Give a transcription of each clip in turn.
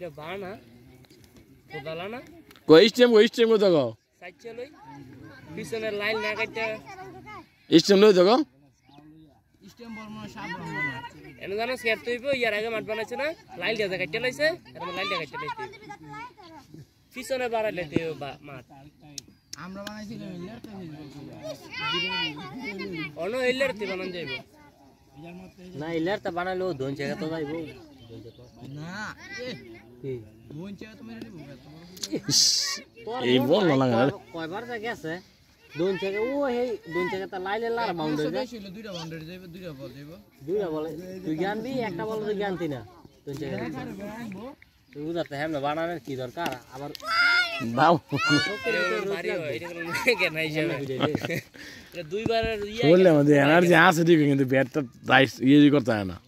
বানা কোদালা না কই স্টেম কো দেখো সাইড চলই পিছনে লাইন না কাটতে স্টেম লই দেখো স্টেম বলমো সাপ বলমো এনে জানো স্কেট তৈব ইয়ার আগে মাঠ বানাইছে না লাইন দিয়ে কাটতে লাইছে এর লাইন দিয়ে কাটতে লাইছে পিছনে বাড়াইলে তে মাঠ আমরা বানাইছিলাম ইল্লার তো অনো ইল্লার তে বানান যাইবো না ইল্লার তা বানাইলো ধন জায়গা তো যাইবো না কি ধন জায়গা তো মেরে দিব এই বল না লাগা কয়বার যা গেছে ধন জায়গা ও এই ধন জায়গা তা লাইলে লার বাউন্ডারি ছিল দুইটা বাউন্ডারি যাইবো দুইটা বল যাইবো দুইটা বল তুই জ্ঞানবি একটা বল তুই জ্ঞানতি না ধন জায়গা তুই বুঝাতে হ্যাঁ বানানোর কি দরকার আবার দাও মারি এটা কোন কেন হিসাবে এটা দুইবার বললে আমাদের এনার্জি আছে ঠিক কিন্তু ব্যাটটা রাইস ইয়ে করতে হয় না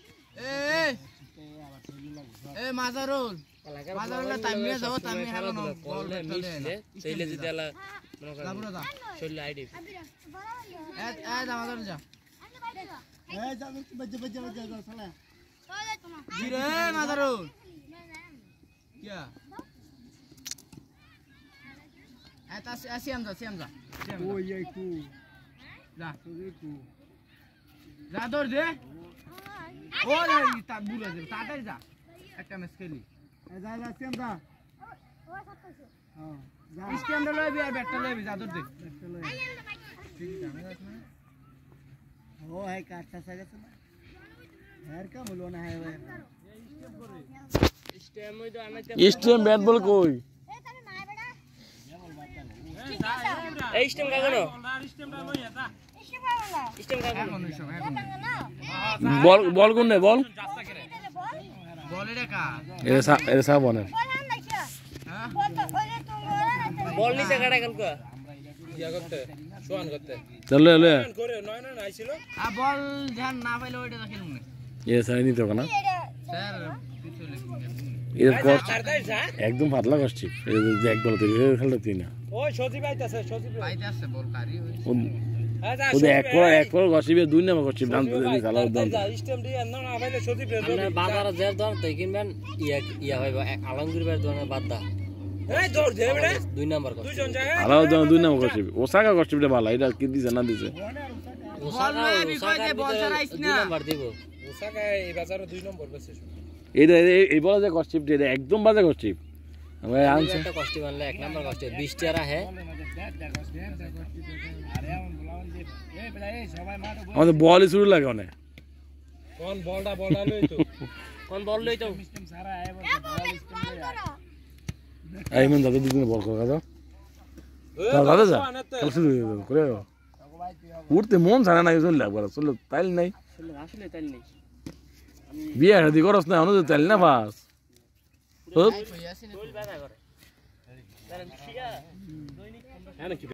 এ মাজারুল মাজারুল টাইমে যাও টাইমে হলো না বল মিশলে সেইলে যদি আলা মনে কর শৈল আইডি এ যা মাজারুল যা এ যা বাজে সালা জিরে মাজারুল क्या आता सियाम जा ओ ये तू जा जा दौड़ दे ओ रे ता बुला दे ताताई जा একটা ম্যাচ খেলি যা সিয়াম যা ও 27 हां যা স্টেম লইবি আর ব্যাটটা লইবি যা দৌড় দে ঠিক জানা যাস না ও है কাটটা সাগেছে না यार का बोलो ना है भाई স্টেম ব্যাট বল কই এই স্টেম কাগনো স্টেম কাগনো বল কোন নে বল বল এটা কা এর সা বনে বল নিচে কাটা গেল কো ইয়া করতে সোয়ান করতে চল লে করে নয় নয় আইছিল আ বল ধ্যান না পাইলে ওইটা তো খেলুম না এ সাই নিতে হবে না স্যার পিছলে এর কোচ একদম পাতলা করছি এই যে এক বল তৈরি খেলতে তুই না ওই সজীব আইতাছে বল কারি ওই এক পর গসিবে দুই নাম্বার গসিব দাম তো দিই খেলা দাম স্টেম দিয়ে না না পাইলে সজীব রে বাজারে যে দর তাই কিনবেন ইয়া হইব আলমগীর ভাই দোকানে বাদ দা এই দৌড় দে বেটা দুই নাম্বার গসিব দুইজন জায়গা আলাও দাম দুই নাম্বার গসিব ওসাকা গসিবটা ভালো এটা কি দিছে না দিছে ওসাকা বল ছাড়াইছ না দুই নাম্বার দিব ওসাকা এই বাজারে দুই নম্বর বেশি এই বলা যে গসিব এটা একদম বাজে গসিব আমরা আনছে একটা কষ্টি মানলে এক নাম্বার কষ্টি 20 টাকা হে আমাদের বলই শুরু লাগে অনেক কোন বলটা লই তো কোন বল লই তো সিস্টেম সারা আয় বল এই মন দাদা দুদিন বল কর দাদা দাদা যা শুরু করে উঠতে মন জানা না চল লাগবে চল তাইল নাই আসলে তাইল নাই বিয়া শাদি করছ না অনু তাইল না পাস খুব